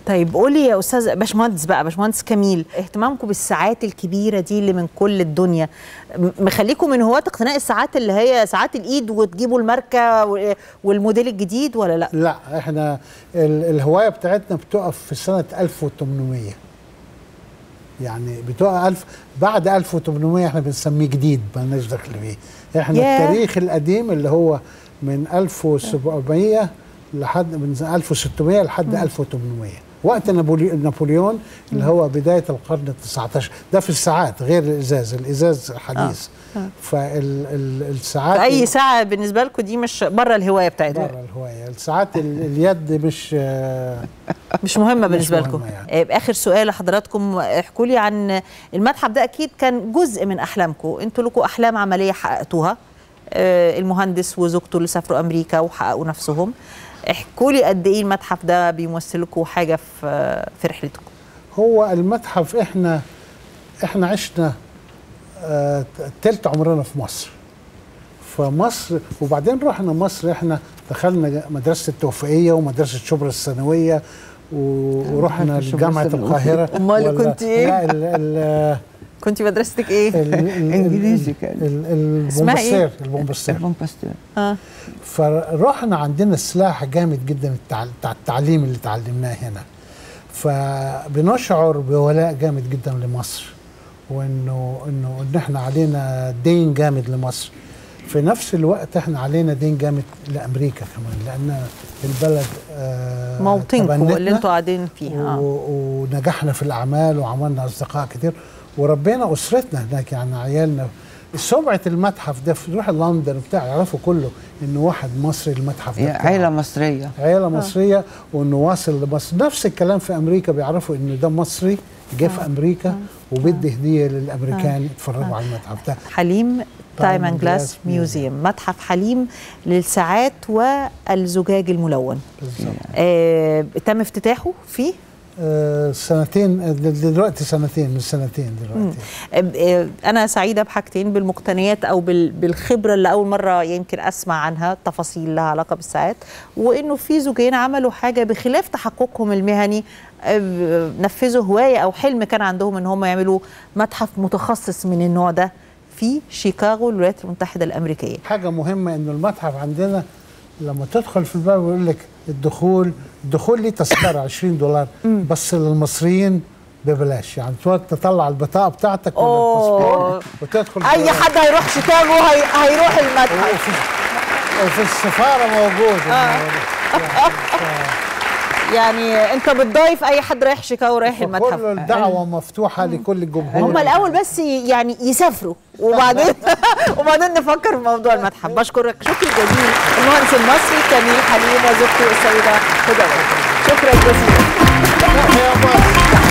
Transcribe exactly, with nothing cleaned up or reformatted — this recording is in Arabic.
طيب قولي يا استاذ باشمهندس بقى باشمهندس كميل، اهتمامكم بالساعات الكبيره دي اللي من كل الدنيا مخليكم من هواة اقتناء الساعات اللي هي ساعات الايد وتجيبوا الماركه والموديل الجديد ولا لا؟ لا، احنا الهوايه بتاعتنا بتقف في سنه ألف وثمانمائة، يعني بتقف ألف بعد ألف وثمانمائة احنا بنسميه جديد مالناش دخل بيه. احنا yeah. التاريخ القديم اللي هو من ألف وسبعمائة لحد من ألف وستمائة لحد م. ألف وثمانمائة، وقت نابليون اللي هو بدايه القرن التاسع عشر. ده في الساعات غير الازاز، الازاز حديث. آه. فالساعات اي ساعه بالنسبه لكم دي مش بره الهوايه بتاعتنا؟ بره الهوايه. الساعات اليد مش مش مهمه بالنسبه لكم يعني. اخر سؤال لحضراتكم، احكوا لي عن المتحف ده. اكيد كان جزء من احلامكم، انتوا لكم احلام عمليه حققتوها، المهندس وزوجته اللي سافروا امريكا وحققوا نفسهم. احكوا لي قد ايه المتحف ده بيمثل لكم حاجه في في رحلتكم؟ هو المتحف احنا احنا عشنا آه تلت عمرنا في مصر. فمصر وبعدين رحنا مصر، احنا دخلنا مدرسه التوفيقيه ومدرسه شبرا الثانويه ورحنا لجامعه القاهره. امال كنت ايه؟ لا ال ال كنت مدرستك ايه؟ انجليزي كان. البومبستير البومبستير البومبستير اه فرحنا عندنا سلاح جامد جدا بتاع التعليم اللي اتعلمناه هنا. فبنشعر بولاء جامد جدا لمصر، وانه انه ان احنا علينا دين جامد لمصر. في نفس الوقت احنا علينا دين جامد لامريكا كمان، لان البلد آه موطنكم اللي انتوا قاعدين فيها، ونجحنا في الاعمال وعملنا اصدقاء كتير وربينا اسرتنا هناك، يعني عيالنا. سمعه المتحف ده في روح لندن بتاع يعرفوا كله انه واحد مصري المتحف ده عيله مصريه عيله مصريه، وانه واصل لمصر. نفس الكلام في امريكا، بيعرفوا انه ده مصري جه في امريكا وبدي هديه للامريكان يتفرجوا على المتحف ده. حليم تايم اند جلاس ميوزيوم، متحف حليم للساعات والزجاج الملون. بالظبط. آه تم افتتاحه فيه آه سنتين دلوقتي، سنتين من سنتين دلوقتي. آه انا سعيده بحاجتين، بالمقتنيات او بالخبره اللي اول مره يمكن اسمع عنها، تفاصيل لها علاقه بالساعات، وانه في زوجين عملوا حاجه بخلاف تحققهم المهني، آه نفذوا هوايه او حلم كان عندهم ان هم يعملوا متحف متخصص من النوع ده في شيكاغو الولايات المتحده الامريكيه. حاجه مهمه انه المتحف عندنا لما تدخل في الباب يقول لك الدخول الدخول ليه تذكره عشرين دولار بس للمصريين ببلاش، يعني تطلع البطاقه بتاعتك ولا الباسبور وتدخل. اي حد هيروح شيكاغو هي... هيروح المتحف، وفي, وفي السفاره موجود. آه. يعني انت بتضايف اي حد رايح شيكاغو رايح المتحف. كل الدعوه مفتوحه لكل الجمهور. هم الاول بس يعني يسافروا وبعدين وبعدين نفكر في موضوع المتحف. بشكرك شكرا جزيلا المهندس المصري كميل حليم وزوجته السيده هدى. شكرا جزيلا.